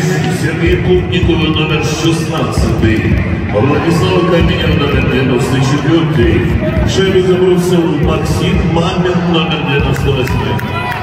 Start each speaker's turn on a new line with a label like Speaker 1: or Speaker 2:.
Speaker 1: Сергей Путникова номер 16, Владислав Каменев номер 94, Шевик Брусел Максим Мамин номер 98.